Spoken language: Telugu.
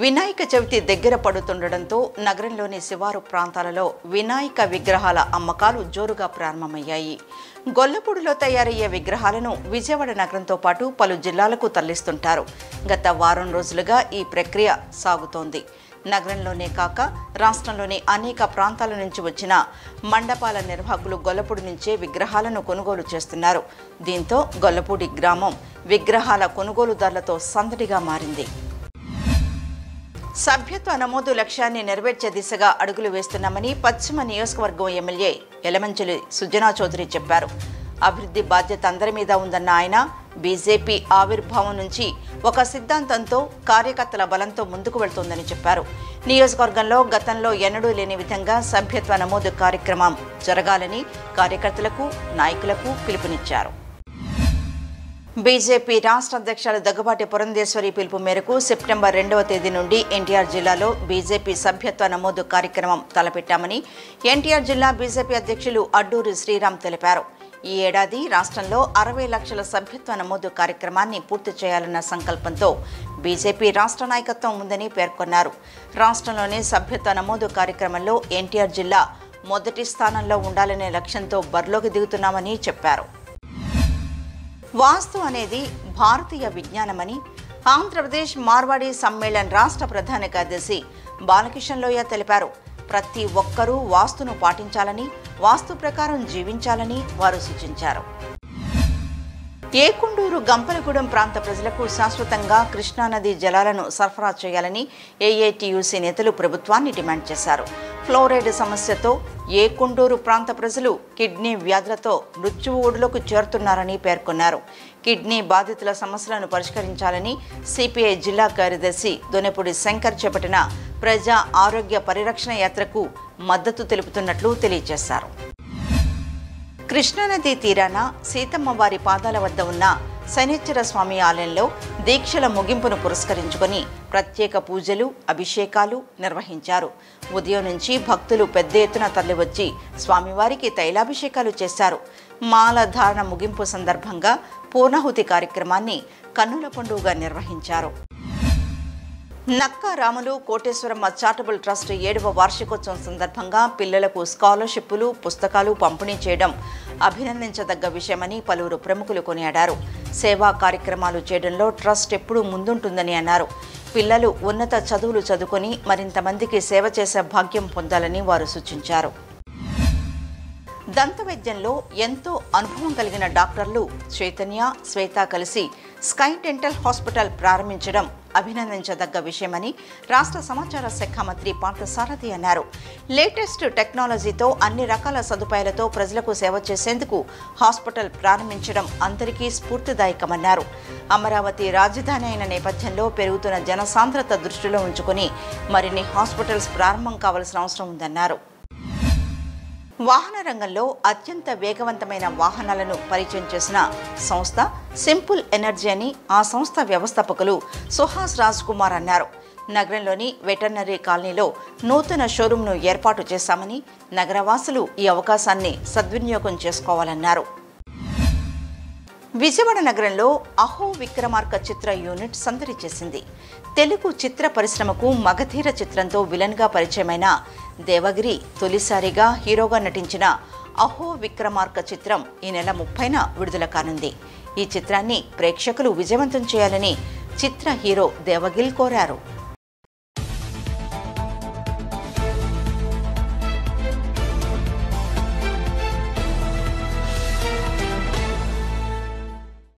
వినాయక చవితి దగ్గర పడుతుండటంతో నగరంలోని శివారు ప్రాంతాలలో వినాయక విగ్రహాల అమ్మకాలు జోరుగా ప్రారంభమయ్యాయి. గొల్లపూడిలో తయారయ్యే విగ్రహాలను విజయవాడ నగరంతో పాటు పలు జిల్లాలకు తరలిస్తుంటారు. గత వారం రోజులుగా ఈ ప్రక్రియ సాగుతోంది. నగరంలోనే కాక రాష్ట్రంలోని అనేక ప్రాంతాల నుంచి వచ్చిన మండపాల నిర్వాహకులు గొల్లపూడి నుంచే విగ్రహాలను కొనుగోలు చేస్తున్నారు. దీంతో గొల్లపూడి గ్రామం విగ్రహాల కొనుగోలుదారులతో సందడిగా మారింది. సభ్యత్వ నమోదు లక్ష్యాన్ని నెరవేర్చే దిశగా అడుగులు వేస్తున్నామని పశ్చిమ నియోజకవర్గం ఎమ్మెల్యే యలమంచిలి సుజనా చౌదరి చెప్పారు. అభివృద్ధి బాధ్యత అందరి మీద ఉందన్న ఆయన బీజేపీ ఆవిర్భావం నుంచి ఒక సిద్ధాంతంతో కార్యకర్తల బలంతో ముందుకు వెళ్తోందని చెప్పారు. నియోజకవర్గంలో గతంలో ఎన్నడూ లేని విధంగా సభ్యత్వ నమోదు కార్యక్రమం జరగాలని కార్యకర్తలకు నాయకులకు పిలుపునిచ్చారు. బీజేపీ రాష్ట్ర అధ్యక్షులు దగ్గుబాటి పురంధేశ్వరి పిలుపు మేరకు సెప్టెంబర్ 2వ తేదీ నుండి ఎన్టీఆర్ జిల్లాలో బీజేపీ సభ్యత్వ నమోదు కార్యక్రమం తలపెట్టామని ఎన్టీఆర్ జిల్లా బీజేపీ అధ్యక్షులు అడ్డూరి శ్రీరామ్ తెలిపారు. ఈ ఏడాది రాష్ట్రంలో 60 లక్షల సభ్యత్వ నమోదు కార్యక్రమాన్ని పూర్తి చేయాలన్న సంకల్పంతో బీజేపీ రాష్ట్ర నాయకత్వం ఉందని పేర్కొన్నారు. రాష్ట్రంలోనే సభ్యత్వ నమోదు కార్యక్రమంలో ఎన్టీఆర్ జిల్లా మొదటి స్థానంలో ఉండాలనే లక్ష్యంతో బరిలోకి దిగుతున్నామని చెప్పారు. వాస్తు అనేది భారతీయ విజ్ఞానమని ఆంధ్రప్రదేశ్ మార్వాడి సమ్మేళన్ రాష్ట్ర ప్రధాన కార్యదర్శి బాలకిషన్ లోయ తెలిపారు. ప్రతి ఒక్కరూ వాస్తును పాటించాలని, వాస్తు ప్రకారం జీవించాలని వారు సూచించారు. ఏకుండూరు గంపలగూడెం ప్రాంత ప్రజలకు శాశ్వతంగా కృష్ణానది జలాలను సరఫరా చేయాలని ఏఐటీయూసీ నేతలు ప్రభుత్వాన్ని డిమాండ్ చేశారు. ఫ్లోరైడ్ సమస్యతో ఏకుండూరు ప్రాంత ప్రజలు కిడ్నీ వ్యాధులతో మృత్యువు ఒడిలోకి చేరుతున్నారని పేర్కొన్నారు. కిడ్నీ బాధితుల సమస్యలను పరిష్కరించాలని సిపిఐ జిల్లా కార్యదర్శి దొనెపూడి శంకర్ చేపట్టిన ప్రజా ఆరోగ్య పరిరక్షణ యాత్రకు మద్దతు తెలుపుతున్నట్లు తెలియజేశారు. కృష్ణానది తీరాన సీతమ్మవారి పాదాల వద్ద ఉన్న శనిశ్చర స్వామి ఆలయంలో దీక్షల ముగింపును పురస్కరించుకొని ప్రత్యేక పూజలు, అభిషేకాలు నిర్వహించారు. ఉదయం నుంచి భక్తులు పెద్ద ఎత్తున తరలివచ్చి స్వామివారికి తైలాభిషేకాలు చేశారు. మాల ధారణ ముగింపు సందర్భంగా పూర్ణాహుతి కార్యక్రమాన్ని కన్నుల పండుగగా నిర్వహించారు. నక్కా రాములు కోటేశ్వరమ్మ చారిటబుల్ ట్రస్ట్ 7వ వార్షికోత్సవం సందర్భంగా పిల్లలకు స్కాలర్షిప్లు, పుస్తకాలు పంపిణీ చేయడం అభినందించదగ్గ విషయమని పలువురు ప్రముఖులు కొనియాడారు. సేవా కార్యక్రమాలు చేయడంలో ట్రస్ట్ ఎప్పుడూ ముందుంటుందని అన్నారు. పిల్లలు ఉన్నత చదువులు చదువుకొని మరింత మందికి సేవ చేసే భాగ్యం పొందాలని వారు సూచించారు. దంతవైద్యంలో ఎంతో అనుభవం కలిగిన డాక్టర్లు చైతన్య, శ్వేత కలిసి స్కై డెంటల్ హాస్పిటల్ ప్రారంభించడం అభినందించదగ్గ విషయమని రాష్ట్ర సమాచార శాఖ మంత్రి పార్థసారథి అన్నారు. లేటెస్ట్ టెక్నాలజీతో అన్ని రకాల సదుపాయాలతో ప్రజలకు సేవ చేసేందుకు హాస్పిటల్ ప్రారంభించడం అందరికీ స్ఫూర్తిదాయకమన్నారు. అమరావతి రాజధాని అయిన నేపథ్యంలో పెరుగుతున్న జనసాంద్రత దృష్టిలో ఉంచుకుని మరిన్ని హాస్పిటల్స్ ప్రారంభం కావాల్సిన అవసరం ఉందన్నారు. వాహన రంగంలో అత్యంత వేగవంతమైన వాహనాలను పరిచయం చేసిన సంస్థ సింపుల్ ఎనర్జీ అని ఆ సంస్థ వ్యవస్థాపకులు సుహాస్ రాజ్ కుమార్ అన్నారు. నగరంలోని వెటర్నరీ కాలనీలో నూతన షోరూంను ఏర్పాటు చేశామని నగరవాసులు ఈ అవకాశాన్ని సద్వినియోగం చేసుకోవాలన్నారు. విజయవాడ నగరంలో అహో విక్రమార్క చిత్ర యూనిట్ సందడి చేసింది. తెలుగు చిత్ర పరిశ్రమకు మగధీర చిత్రంతో విలన్గా పరిచయమైన దేవగిరి తొలిసారిగా హీరోగా నటించిన అహో విక్రమార్క చిత్రం ఈ నెల 30న విడుదల కానుంది. ఈ చిత్రాన్ని ప్రేక్షకులు విజయవంతం చేయాలని చిత్ర హీరో దేవగిరి కోరారు.